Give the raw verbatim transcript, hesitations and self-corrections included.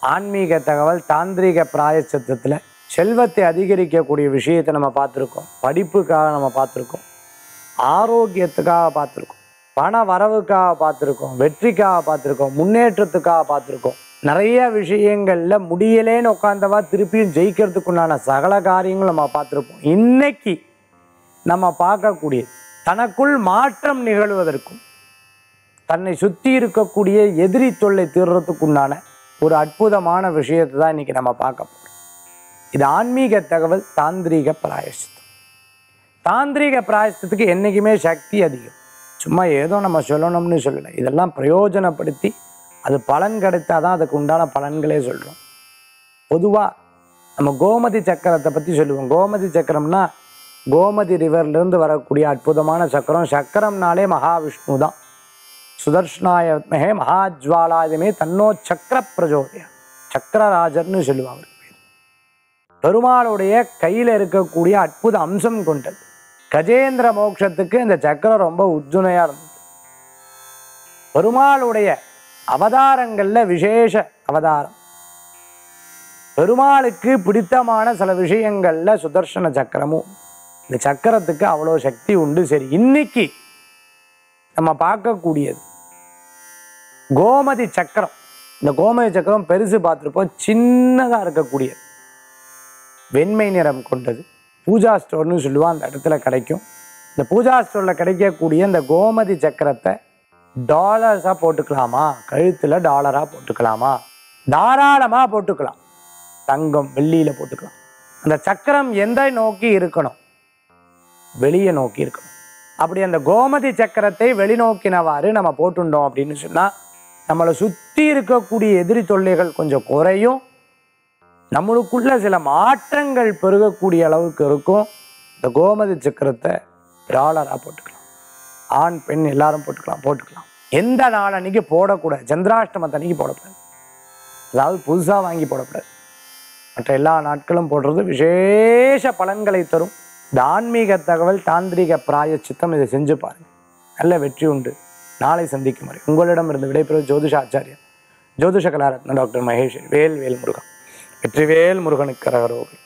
ஆன்மீக தகவல் தாந்திரீக பிராயச்சித்தத்தில் செல்வத்தை அதிகரிக்கக்கூடிய விஷயத்தை நம்ம பார்த்துருக்கோம். படிப்புக்காக நம்ம பார்த்துருக்கோம். ஆரோக்கியத்துக்காக பார்த்துருக்கோம். பண வரவுக்காக பார்த்துருக்கோம். வெற்றிக்காக பார்த்துருக்கோம். முன்னேற்றத்துக்காக பார்த்துருக்கோம். நிறைய விஷயங்களில் முடியலேன்னு உட்காந்தவா திருப்பியும் ஜெயிக்கிறதுக்குண்டான சகல காரியங்கள் நம்ம பார்த்துருப்போம். இன்னைக்கு நம்ம பார்க்கக்கூடிய தனக்குள் மாற்றம் நிகழ்வதற்கும் தன்னை சுற்றி இருக்கக்கூடிய எதிரி தொல்லை தீர்றதுக்குண்டான ஒரு அற்புதமான விஷயத்தை தான் இன்றைக்கி நம்ம பார்க்க போகிறோம். இது ஆன்மீக தகவல் தாந்திரீக பிராயஷ்சித்தம். தாந்திரீக பிராயஷ்சித்தத்துக்கு என்றைக்குமே சக்தி அதிகம். சும்மா ஏதோ நம்ம சொல்லணும்னு சொல்லலை. இதெல்லாம் பிரயோஜனப்படுத்தி அது பலன் கிடைத்தால் தான் அதுக்கு உண்டான பலன்களே சொல்கிறோம். பொதுவாக நம்ம கோமதி சக்கரத்தை பற்றி சொல்லுவோம். கோமதி சக்கரம்னா கோமதி ரிவர்லேருந்து வரக்கூடிய அற்புதமான சக்கரம். சக்கரம்னாலே மகாவிஷ்ணு தான். சுதர்ஷனாயத்மகே மகாஜ்வாலாயுதமே தன்னோ சக்கர பிரஜோதய சக்கரராஜர்னு சொல்லுவாங்க. பெருமாளுடைய கையில் இருக்கக்கூடிய அற்புத அம்சம் கொண்டது. கஜேந்திர மோட்சத்துக்கு இந்த சக்கரம் ரொம்ப உஜ்ஜுனையாக இருந்தது. பெருமாளுடைய அவதாரங்களில் விசேஷ அவதாரம். பெருமாளுக்கு பிடித்தமான சில விஷயங்களில் சுதர்சன சக்கரமும். இந்த சக்கரத்துக்கு அவ்வளோ சக்தி உண்டு. சரி, இன்னைக்கு நம்ம பார்க்கக்கூடியது கோமதி சக்கரம். இந்த கோமதி சக்கரம் பெருசு பார்த்துருப்போம். சின்னதாக இருக்கக்கூடியது, வெண்மை நிறம் கொண்டது. பூஜா ஸ்டோர்னு சொல்லுவாள், அந்த இடத்துல கிடைக்கும். இந்த பூஜா ஸ்டோரில் கிடைக்கக்கூடிய இந்த கோமதி சக்கரத்தை டாலர்ஸாக போட்டுக்கலாமா, கழுத்தில் டாலராக போட்டுக்கலாமா, தாராளமாக போட்டுக்கலாம். தங்கம் வெள்ளியில் போட்டுக்கலாம். அந்த சக்கரம் எந்த நோக்கி இருக்கணும்? வெளியே நோக்கி இருக்கணும். அப்படி அந்த கோமதி சக்கரத்தை வெளிநோக்கினவாறு நம்ம போட்டுட்டோம் அப்படின்னு சொன்னால் நம்மளை சுற்றி இருக்கக்கூடிய எதிரி தொல்லைகள் கொஞ்சம் குறையும். நம்மளுக்குள்ள சில மாற்றங்கள் பெருகக்கூடிய அளவுக்கு இருக்கும். இந்த கோமதி சக்கரத்தை டாலராக போட்டுக்கலாம். ஆண் பெண் எல்லாரும் போட்டுக்கலாம் போட்டுக்கலாம் எந்த நாள் அன்னைக்கு போடக்கூடாது? சந்திராஷ்டமத்தை அன்னைக்கு போடக்கூடாது. அதாவது புதுசாக வாங்கி போடக்கூடாது. மற்ற எல்லா நாட்களும் போடுறது விசேஷ பலன்களை தரும். இந்த ஆன்மீக தகவல் தாந்திரிக பிராயச்சித்தம், இதை செஞ்சு பாருங்கள். நல்ல வெற்றி உண்டு. நாளை சந்திக்கும் வரை உங்களிடமிருந்து விடைபெறுவது ஜோதிஷ ஆச்சாரியர் ஜோதிஷ கலாரத்ன டாக்டர் மகேஷ். வேல் வேல் முருகன். வெற்றிவேல் முருகனுக்கு கரகரோகி.